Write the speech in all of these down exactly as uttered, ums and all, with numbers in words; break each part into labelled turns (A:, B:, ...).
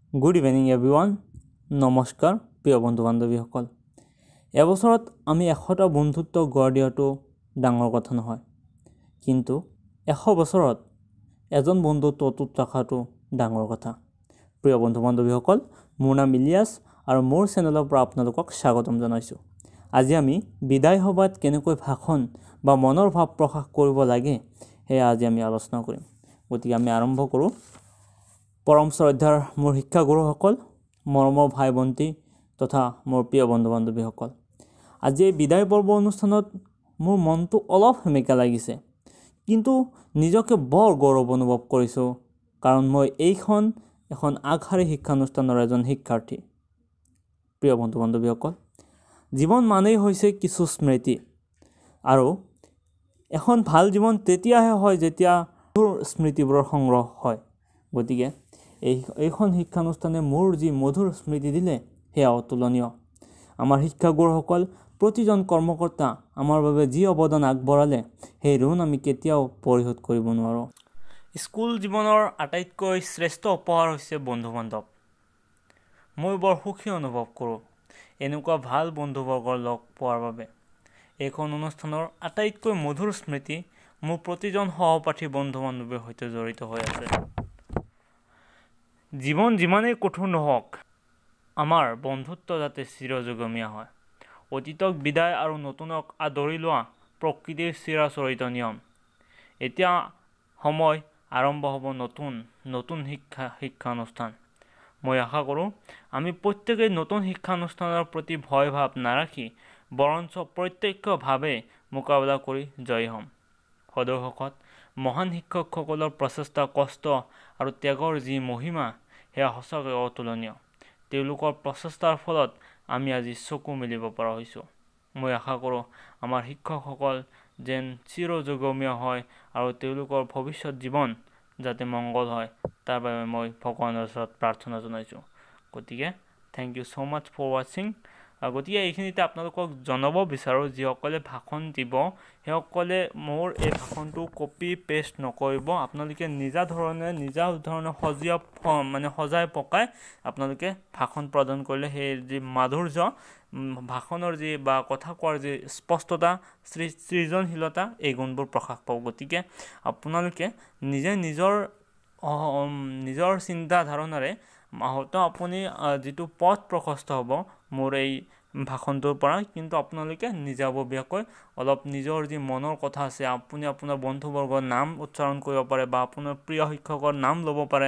A: good evening everyone নমস্কাৰ প্ৰিয় বন্ধু বান্ধৱীসকল এবছৰত আমি এশটা বন্ধুত্ব গঢ় দিয়াটো ডাঙৰ কথা নহয় কিন্তু এশ বছৰত এজন বন্ধুত্ব অটুট ৰখাটো ডাঙৰ কথা প্ৰিয় বন্ধু বান্ধৱীসকল মোৰ নাম ইলিয়াস আৰু মোৰ চেনেলৰ পৰা আপোনালোকক স্বাগতম জনাইছোঁ আজি আমি বিদায় সভাত কেনেকৈ ভাষণ বা মনৰ ভাৱ প্ৰকাশ কৰিব লাগে সেয়া আজি আমি আলোচনা কৰিম গতিকে আমি আৰম্ভ কৰোঁ পৰম শ্ৰদ্ধাৰ মোৰ শিক্ষাগুৰুসকল মৰমৰ ভাই ভণ্টি তথা মোৰ প্ৰিয় বন্ধু বান্ধৱীসকল আজি এই বিদায় পৰ্ব অনুষ্ঠানত মোৰ মনটো অলপ হেমেকা লাগিছে কিন্তু নিজকে বৰ গৌৰৱ অনুভৱ কৰিছোঁ কাৰণ মই এইখন এখন আগশাৰী শিক্ষানুষ্ঠানৰ এজন শিক্ষাৰ্থী প্ৰিয় বন্ধু বান্ধৱীসকল জীৱন মানেই হৈছে কিছু স্মৃতি আৰু এখন ভাল জীৱন তেতিয়াহে হয় যেতিয়া স্মৃতিবোৰৰ সংগ্ৰহ হয় গতিকে এই এইখন শিক্ষানুষ্ঠানে মোৰ যি মধুৰ স্মৃতি দিলে সেয়া অতুলনীয় আমাৰ শিক্ষাগুৰুসকল প্ৰতিজন কৰ্মকৰ্তা আমাৰ বাবে যি অৱদান আগবঢ়ালে সেই ঋণ আমি কেতিয়াও পৰিশোধ কৰিব নোৱাৰোঁ স্কুল জীৱনৰ আটাইতকৈ শ্ৰেষ্ঠ উপহাৰ হৈছে বন্ধু বান্ধৱ মই বৰ সুখী অনুভৱ কৰোঁ এনেকুৱা ভাল বন্ধুবৰ্গৰ লগ পোৱাৰ বাবে এইখন অনুষ্ঠানৰ আটাইতকৈ মধুৰ স্মৃতি মোৰ প্ৰতিজন সহপাঠী বন্ধু বান্ধৱীৰ সৈতে জড়িত হৈ আছে জীৱন যিমানেই কঠোৰ নহওক আমাৰ বন্ধুত্ব যাতে চিৰযুগমীয়া হয় অতীতক বিদায় আৰু নতুনক আদৰি লোৱা প্ৰকৃতিৰ চিৰাচৰিত নিয়ম এতিয়া সময় আৰম্ভ হ'ব নতুন নতুন শিক্ষা শিক্ষানুষ্ঠান মই আশা কৰোঁ আমি প্ৰত্যেকেই নতুন শিক্ষানুষ্ঠানৰ প্ৰতি ভয় ভাৱ নাৰাখি বৰঞ্চ প্ৰত্যক্ষভাৱে মোকাবিলা কৰি জয়ী হ'ম সদৌ মহান শিক্ষকসকলৰ প্ৰচেষ্টা কষ্ট আৰু ত্যাগৰ যি মহিমা সেয়া সঁচাকৈ অতুলনীয় তেওঁলোকৰ প্ৰচেষ্টাৰ ফলত আমি আজি চকু মেলিব পৰা হৈছোঁ মই আশা কৰোঁ আমাৰ শিক্ষকসকল যেন চিৰযুগমীয়া হয় আৰু তেওঁলোকৰ ভৱিষ্যত জীৱন যাতে মংগল হয় তাৰ বাবে মই ভগৱানৰ ওচৰত প্ৰাৰ্থনা জনাইছোঁ গতিকে thank you so' much for ৱাচিং গতিকে এইখিনিতে আপোনালোকক জনাব বিচাৰোঁ যিসকলে ভাষণ দিব সেইসকলে মোৰ এই ভাষণটো কপি পেষ্ট নকৰিব আপোনালোকে নিজা ধৰণে নিজা ধৰণে সজীয়া মানে সজাই পকাই আপোনালোকে ভাষণ প্ৰদান কৰিলে সেই যি মাধুৰ্য ভাষণৰ যি বা কথা কোৱাৰ যি স্পষ্টতা সৃ সৃজনশীলতা এই গুণবোৰ প্ৰকাশ পাব গতিকে আপোনালোকে নিজে নিজৰ নিজৰ চিন্তা ধাৰণাৰে হয়তো আপুনি যিটো পথ প্ৰশস্ত হ'ব মোৰ এই ভাষণটোৰ পৰা কিন্তু আপোনালোকে নিজাববীয়াকৈ অলপ নিজৰ যি মনৰ কথা আছে আপুনি আপোনাৰ বন্ধুবৰ্গৰ নাম উচ্চাৰণ কৰিব পাৰে বা আপোনাৰ প্ৰিয় শিক্ষকৰ নাম ল'ব পাৰে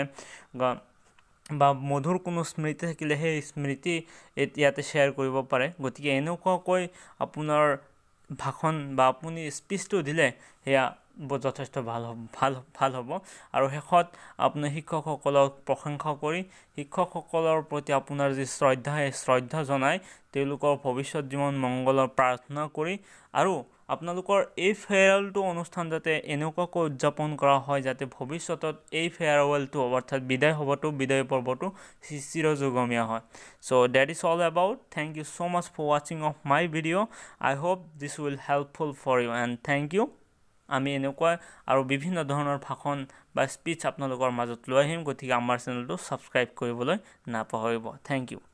A: বা মধুৰ কোনো স্মৃতি থাকিলে সেই স্মৃতি ইয়াতে শ্বেয়াৰ কৰিব পাৰে গতিকে এনেকুৱাকৈ আপোনাৰ ভাষণ বা আপুনি স্পীচটো দিলে সেয়া যথেষ্ট ভাল হ'ব ভাল ভাল হ'ব আৰু শেষত আপুনি শিক্ষকসকলক প্ৰশংসা কৰি শিক্ষকসকলৰ প্ৰতি আপোনাৰ যি শ্ৰদ্ধা সেই শ্ৰদ্ধা জনাই তেওঁলোকৰ ভৱিষ্যত জীৱন মংগলৰ প্ৰাৰ্থনা কৰি আৰু আপোনালোকৰ এই ফেয়াৰৱেলটো অনুষ্ঠান যাতে এনেকুৱাকৈ উদযাপন কৰা হয় যাতে ভৱিষ্যতত এই ফেয়াৰৱেলটো অৰ্থাৎ বিদায় সভাটো বিদায় পৰ্বটো চিৰযুগমীয়া হয় so' that is all about thank you so' much for ৱাচিং of my video' I hope this will helpful for you and thank you আমি এনেকুৱা আৰু বিভিন্ন ধৰণৰ ভাষণ বা স্পীচ আপোনালোকৰ মাজত লৈ আহিম গতিকে আমাৰ চেনেলটো ছাবস্ক্ৰাইব কৰিবলৈ নাপাহৰিব থেংক ইউ